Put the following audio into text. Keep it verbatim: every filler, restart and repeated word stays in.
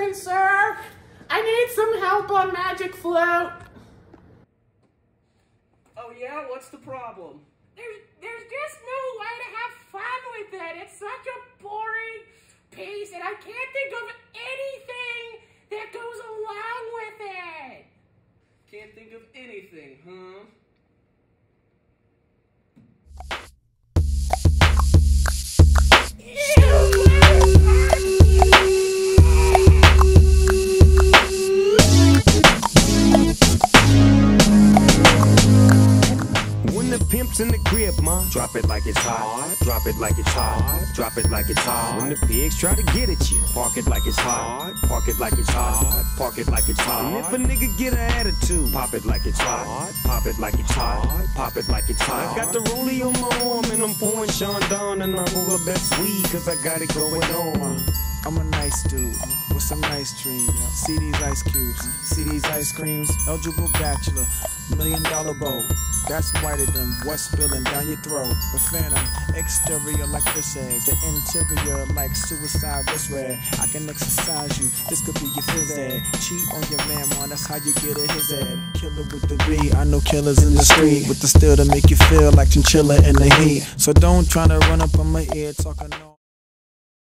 evening, sir. I need some help on Magic Float. Oh yeah? What's the problem? There's, there's just no way to have fun with it. It's such a boring piece, and I can't think of anything that goes along with it. Can't think of anything, huh? Pimps in the crib, ma. Drop it like it's hot. Drop it like it's hot. Drop it like it's hot. When the pigs try to get at you, park it like it's hot. Park it like it's hot. Park it like it's hot. And if a nigga get an attitude, pop it like it's hot. Pop it like it's hot. Pop it like it's hot. I got the rollie on my arm and I'm pouring Sean down and I'm over best weed cause I got it going on. I'm a nice dude with some nice dreams. See these ice cubes, see these ice creams. Eligible bachelor, million dollar bow. That's whiter than what's spilling down your throat. The phantom, exterior like fish eggs, the interior like suicide wrist red. I can exercise you, this could be your phys ed. Cheat on your man, man, that's how you get a his ed. Killer with the B, I know killers in the street with the steel to make you feel like chinchilla in the heat. So don't try to run up on my ear talking no.